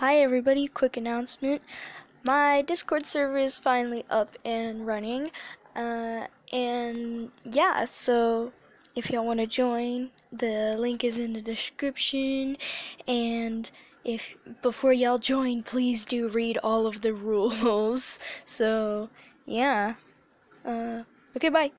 Hi everybody, quick announcement. My Discord server is finally up and running. And yeah, so if y'all want to join, the link is in the description. And if before y'all join, please do read all of the rules. So yeah. Okay, bye.